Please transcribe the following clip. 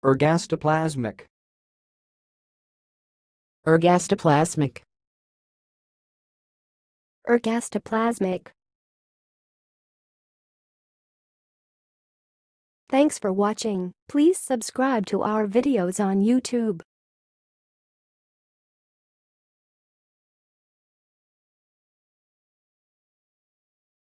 ergastoplasmic, ergastoplasmic, ergastoplasmic. Thanks for watching. Please subscribe to our videos on YouTube.